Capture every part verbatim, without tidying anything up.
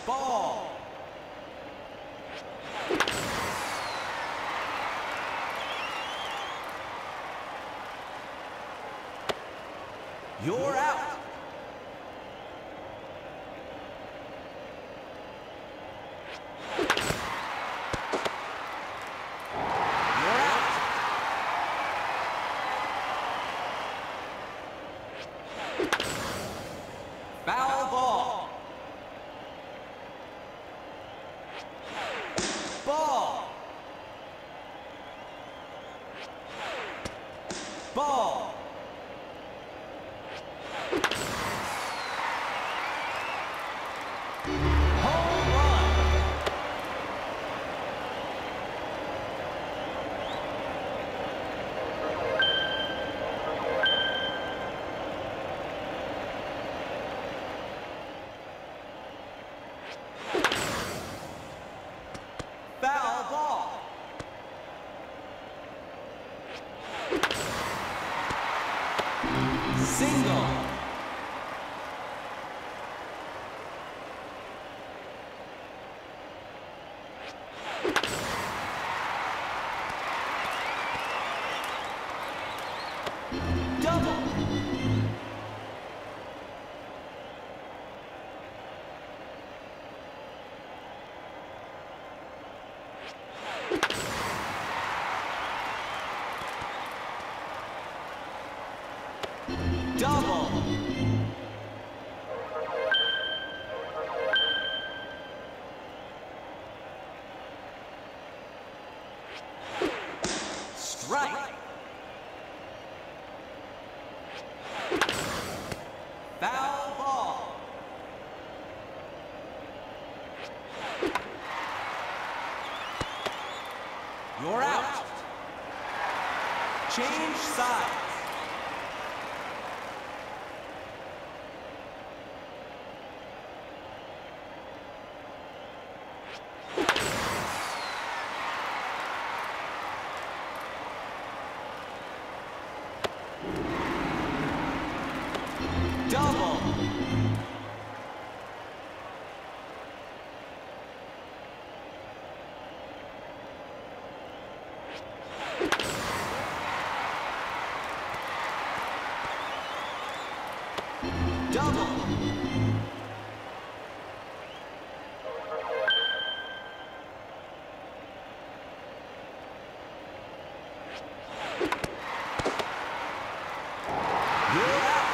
Ball. You're out. You're out. Foul ball. Ball. Ball. Home run. Foul ball. Single. Double. Double. Strike. Foul ball. You're out. Change sides. Double. Double. You're out.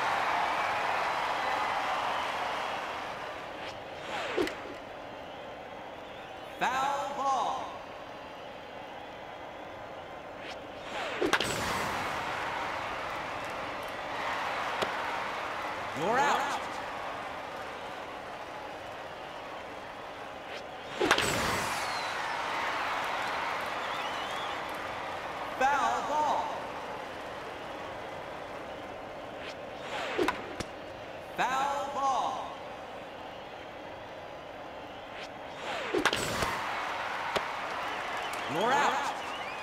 Foul ball. You're out. Foul ball. Foul ball. You're out.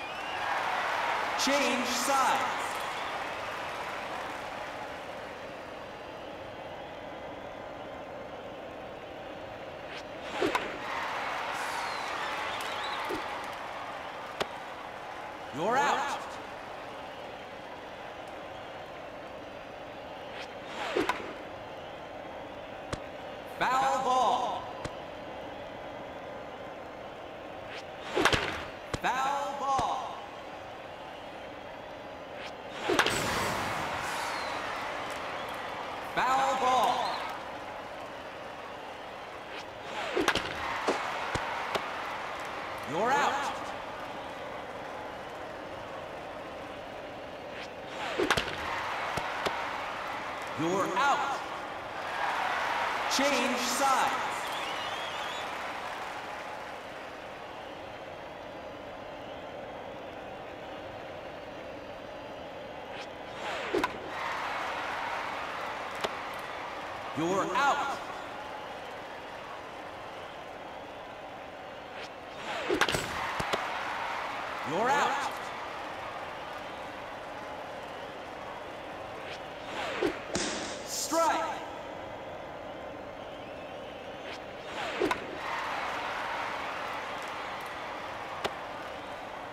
Change sides. You're out. Foul ball. Foul ball. Foul ball. You're out. You're out. Change sides. You're out. You're out. Strike.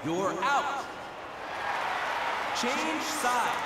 You're out. Change sides.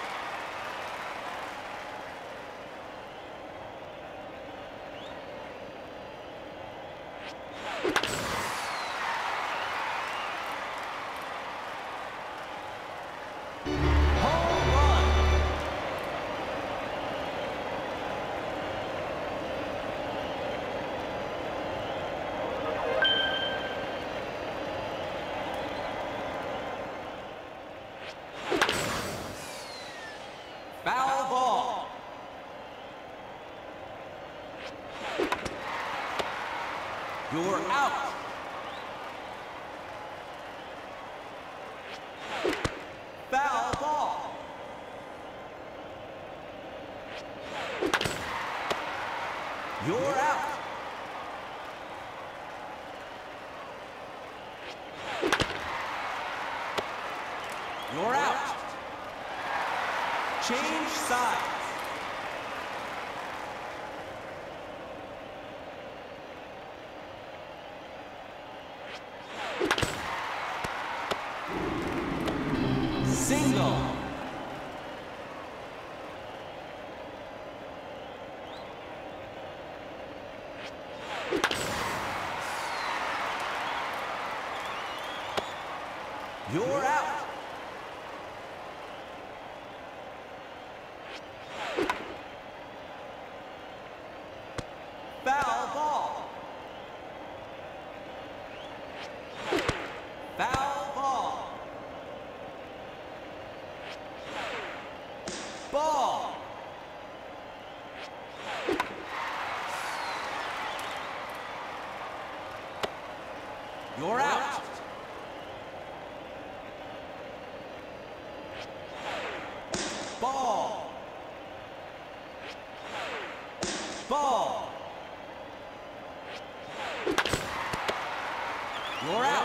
Foul ball. You're out. Foul ball. You're out. You're out. Change sides. Single. You're out. Foul ball. Foul ball. Ball. You're out. Ball. Ball. You're out.